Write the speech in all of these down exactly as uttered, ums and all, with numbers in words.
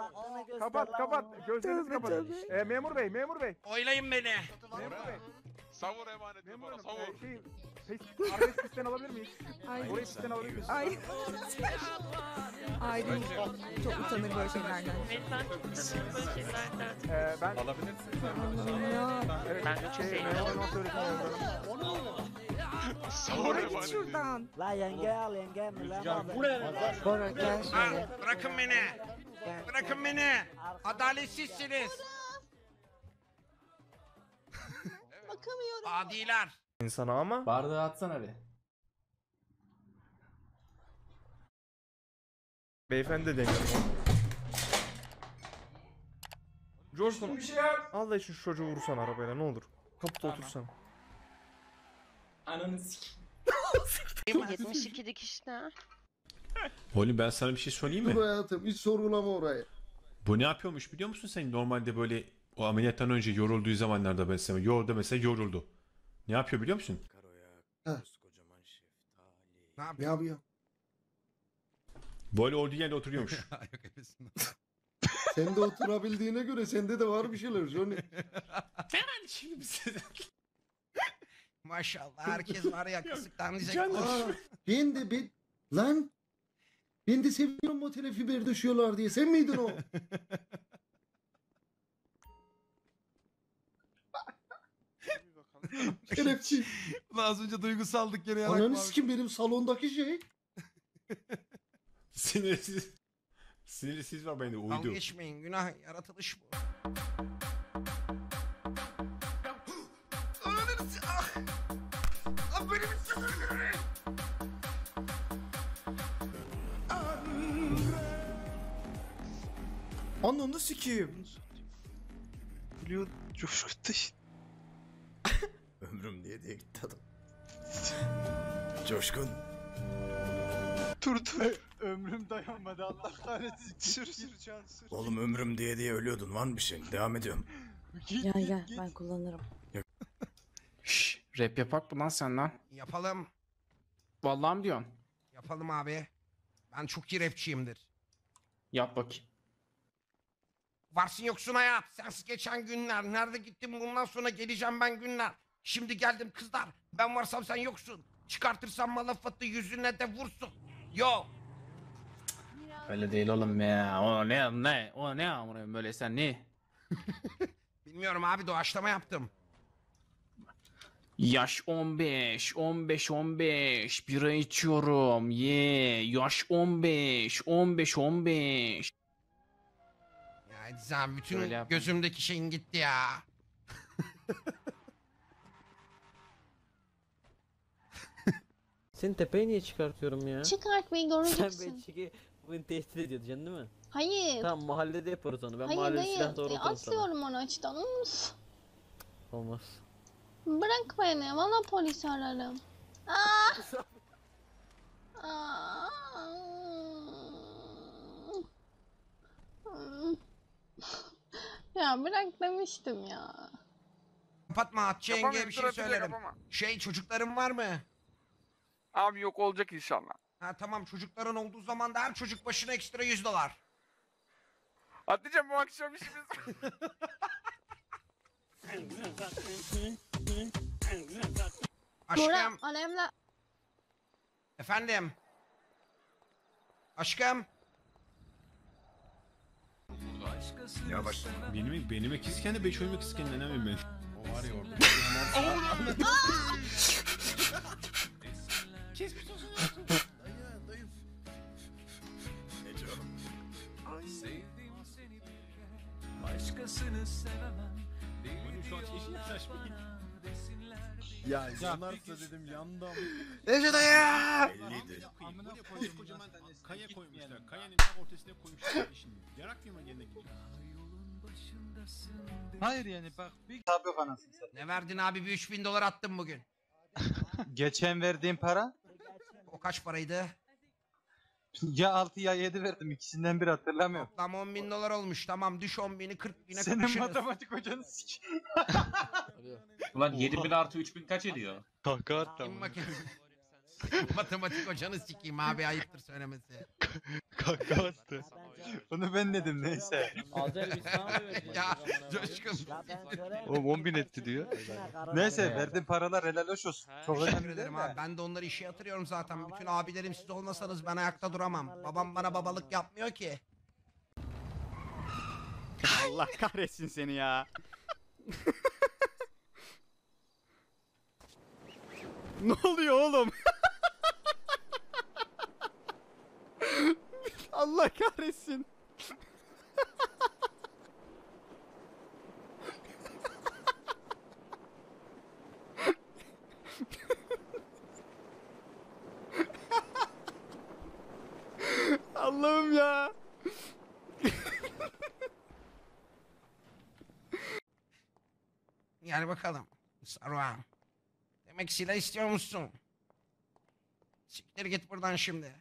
Kapat kapat. Gözlerinizi kapatın. Ee, memur bey, memur bey. Oylayın beni. Memur bey. Savur emanetini Memur bana hanım. savur. E, şey, pes, arabesk pistten alabilir miyiz? Ay. Orayı pistten alabilir miyiz? Ay. Ay değil. Çok utanır böyle şeylerden. Ben çok utanıyorum böyle şeylerden. Ee, ben... Alabilirsin. Allah'ım ya. Evet, Ben çok şey, sevmiyorum. memur hanıma söyledim. Savur Ay git emanetini. şuradan. La yenge al yenge. Bora gel şöyle. Ah, bırakın beni. Bırakın beni. Adaletsizsiniz. Bakamıyorum. Adiler. insana ama. Bardağı atsana bir. Beyefendi de demiyorum. Coşkun Allah için şu çocuğu vursan arabayla ne olur. Kapıda otursan. Ananı sik. yetmiş iki dikiş ne? Oğlum ben sana bir şey söyleyeyim mi? Dur hayatım hiç sorgulama orayı. Bu ne yapıyormuş biliyor musun sen? Normalde böyle o ameliyattan önce yorulduğu zamanlarda mesela yordu mesela yoruldu. Ne yapıyor biliyor musun? Heh. Ne Ne yapıyor? yapıyor? Böyle olduğu yerde oturuyormuş. Sen de oturabildiğine göre sende de var bir şeyler Johnny. Yani şimdi bize Maşallah herkes var ya kısıklanacak. Canım. Aa, ben de ben... Lan! Ben de seviyorum otele fiber düşüyorlar diye. Sen miydin o? Şerefsiz. Ulan az önce duygusaldık gene yarak Ananı var. sikim benim salondaki şey. sinirsiz. Sinirsiz var bende Dalga uydu. geçmeyin günah yaratılış bu. Ah! Ah, böyle bir şey- Ananı sikeyim. Biliyor Coşkun Taş. Ömrüm diye diye gitti adam. Coşkun. Dur dur. Ömrüm dayanmadı Allah kahretsin. Sür sür can sür. Oğlum ömrüm diye diye ölüyordun lan bir şey. Devam ediyorum. Gel gel ben kullanırım. Şşş rap yapak mı lan sen lan? Yapalım. Vallahi mi diyorsun? Yapalım abi. Ben çok iyi rapçiyimdir. Yap bakayım. Varsın yoksun hayat. Sensiz geçen günler. Nerede gittim bundan sonra geleceğim ben günler. Şimdi geldim kızlar. Ben varsam sen yoksun. Çıkartırsam malafatı yüzüne de vursun. Yo. Öyle değil oğlum ya. O ne ne? O ne amına böyle sen ne? Bilmiyorum abi doğaçlama yaptım. Yaş on beş, on beş, on beş. Bira içiyorum. Ye. Yaş on beş, on beş, on beş. Ya Ediz abi bütün Öyle yapma. gözümdeki şeyin gitti ya. Seni tepeye niye çıkartıyorum ya? Çıkartmayı Sen göreceksin. beni çeki bugün tehdit ediyordun canım değil mi? Hayır. Tamam mahallede yaparız onu. Ben Hayır mahallede hayır. silah doğrulturum sana. Atlıyorum araçtan. Uf. Olmaz. Bırak beni. Valla polis ararım. Aa! Aa! Ya bırak demiştim ya. Kapatma Atçı yengeye Yapamıyorum, bir şey dur, dur, söylerim. yapamam. Şey çocukların var mı? Abi yok olacak inşallah. Ha tamam çocukların olduğu zaman da her çocuk başına ekstra yüz dolar. Atlayacağım bu akşam işimiz. Bora Aşkım. alemle Efendim. Aşkım. Ya bak benim benim ikizken de beş oyun ikizken de önemli ben. O var ya orada. Kesmiş olsun. Ne diyorum? Benim şu an çeşit saçma. Ya yanarsa dedim yandım. Necdet ya. Belliydi. Kocaman kocaman kaya koymuşlar. Kayanın ortasına koymuşlar şimdi. Yarak yıma yerine gidiyor. Hayır yani bak bir tabi yok anasını satayım. Ne verdin abi bir üç bin dolar attım bugün. Geçen verdiğim para O kaç paraydı? ya altı ya yedi verdim ikisinden bir hatırlamıyorum. Toplam on bin dolar olmuş. Tamam düş on bini kırk bine Senin kapışırız. matematik hocanı sik. Ulan yedi bin artı üç bin kaç ediyor? Kahkaha Kim bakayım? Matematik hocanı sikeyim abi ayıptır söylemesi. Kahkaha attı. Onu ben dedim neyse. Ya Coşkun. Oğlum on bin etti diyor. Neyse verdiğin paralar helal hoş olsun. Çok Teşekkür önemli ederim değil abi. de. Ben de onları işe yatırıyorum zaten. Bütün abilerim siz olmasanız ben ayakta duramam. Babam bana babalık yapmıyor ki. Allah kahretsin seni ya. Ne oluyor oğlum? Allah kahretsin. Allah'ım ya. Gel bakalım. Saruhan. Demek silah istiyor musun? Siktir git buradan şimdi.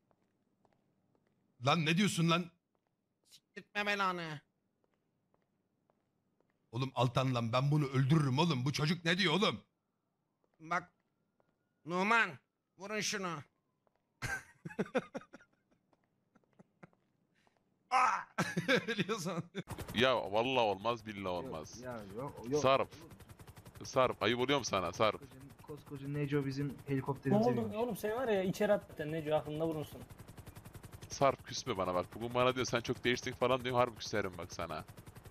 Lan ne diyorsun lan? Siktirtme belanı. Oğlum Altan lan ben bunu öldürürüm oğlum. Bu çocuk ne diyor oğlum? Bak. Numan. Vurun şunu. Aa! Biliyorsun. Ya vallahi olmaz billahi olmaz. Ya yok yok. Sarp. Sarp ayıp oluyor mu sana Sarp? Koskoca Neco bizim Ne helikopterimize oldu oğlum sen var ya içeri at Neco aklında bulunsun. Sarp küsme bana bak. Bugün bana diyor sen çok değiştin falan diyor. Harbi küserim bak sana.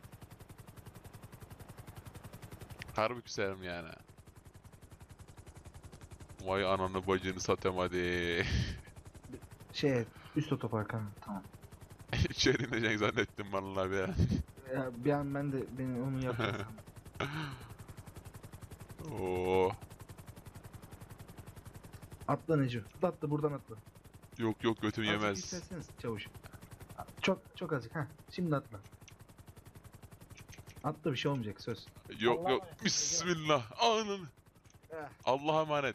Harbi küserim yani. Vay ananı bacını satayım hadi. Şey üst otoparkın tamam. İçeri ineceksin zannettim vallahi bir. Ya, bir an ben de beni onu yaptım. Oo. Atla Neco. Atla buradan atla. Yok yok götüm Azıcık yemez. yükseltseniz çavuş. Çok çok azıcık ha. Şimdi atla. Atla bir şey olmayacak söz. Yok Allah'a yok. emanet, Bismillah. Ananı. Eh. Allah'a emanet.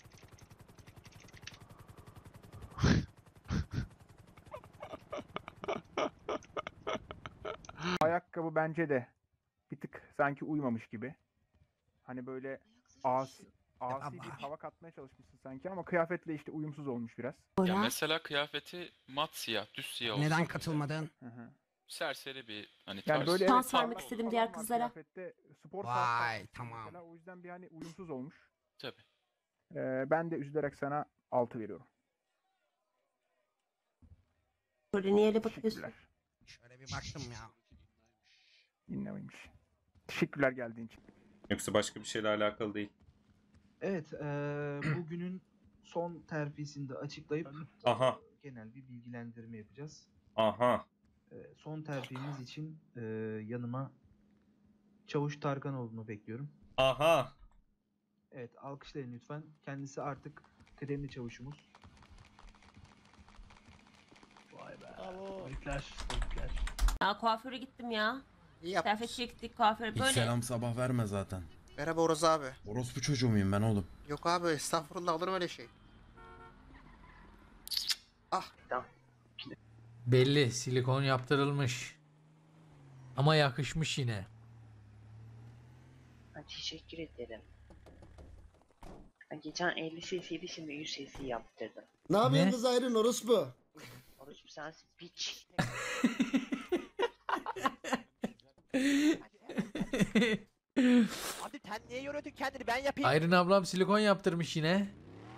Ayakkabı bence de bir tık sanki uymamış gibi. Hani böyle asi, asi bir hava katmaya çalışmışsın sanki ama kıyafetle işte uyumsuz olmuş biraz. Bora. mesela kıyafeti mat siyah, düz siyah Neden katılmadın? Hı hı. Serseri bir hani Yani böyle Şans evet, vermek parlak istedim falan diğer var kızlara. kıyafette, spor Vay, sahası tamam. mesela, o yüzden bir hani uyumsuz olmuş. Tabii. Ee, ben de üzülerek sana altı veriyorum. Böyle niye öyle bakıyorsun? Teşekkürler. Şöyle bir baktım ya. Dinlemeymiş. Teşekkürler geldiğin için. Yoksa başka bir şeyle alakalı değil. Evet, eee, bugünün son terfisini de açıklayıp Aha. genel bir bilgilendirme yapacağız. Aha. Eee, son terfimiz için eee, yanıma Çavuş Tarkanoğlu'nu bekliyorum. Aha. Evet, alkışlayın lütfen. Kendisi artık kıdemli çavuşumuz. Vay be. Tebrikler, tebrikler. Ya kuaföre gittim ya. İyi yap. Kıyafet çektik kuaföre böyle. sabah verme zaten. Merhaba Oruz abi. Orospu çocuğu muyum ben oğlum? Yok abi estağfurullah olur mu öyle şey? Ah. Belli silikon yaptırılmış. Ama yakışmış yine. Teşekkür ederim. Geçen elli cc'ydi şimdi yüz cc yaptırdım. Ne yapıyorsun Ne? kız ayrın orospu? Oruç sensin piç. Abi sen niye yoruyorsun kendini ben yapayım. Ayrın ablam silikon yaptırmış yine.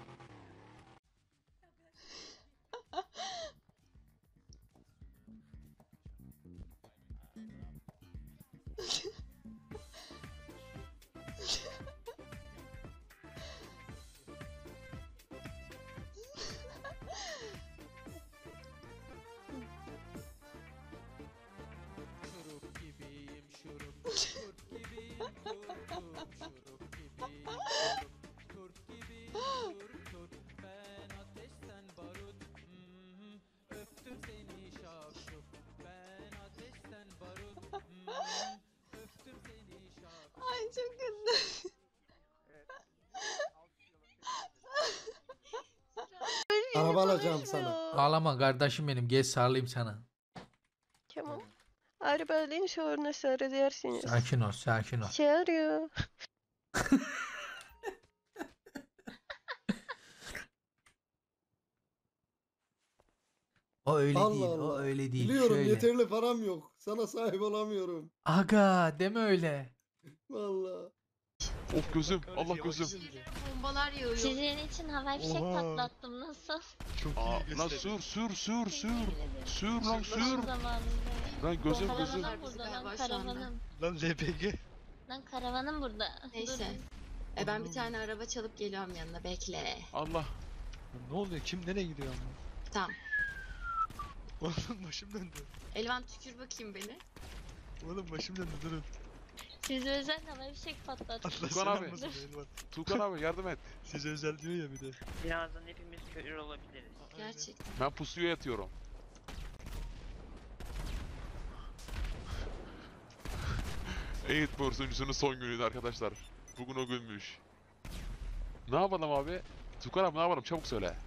Ay çok kötü. Araba alacağım sana. Ağlama kardeşim benim, geç sarılayım sana. Tamam. Arabayla sonra sarılarsınız. Sakin ol, sakin ol. Şey arıyor. O öyle Allah değil. Allah. O öyle değil. Biliyorum Şöyle. yeterli param yok. Sana sahip olamıyorum. Aga deme öyle. Vallahi. Of gözüm. Allah gözüm. Bombalar yağıyor. Sizin için havai fişek Oha. patlattım. Nasıl? Çok Aa, iyi lan gösteriyor. sür sür sür sür. Sür lan sür. Son zamanında. Lan gözüm gözüm. Karavanım burada lan karavanım. Lan L P G. Lan karavanım burada. Neyse. E ben bir tane araba çalıp geliyorum yanına. Bekle. Allah. Ne oluyor? Kim nereye gidiyor ama? Tamam. Oğlum başım döndü. Elvan tükür bakayım beni. Oğlum başım döndü durun. Size özel havai fişek patlattım. Allah Tukan abi. selam olsun Elvan. Tukan abi yardım et. Size özel diyor ya bir de. Birazdan hepimiz körür olabiliriz. Gerçekten. Ben pusuya yatıyorum. Eğit borsuncusunun son günüydü arkadaşlar. Bugün o günmüş. Ne yapalım abi? Tukan abi ne yapalım çabuk söyle.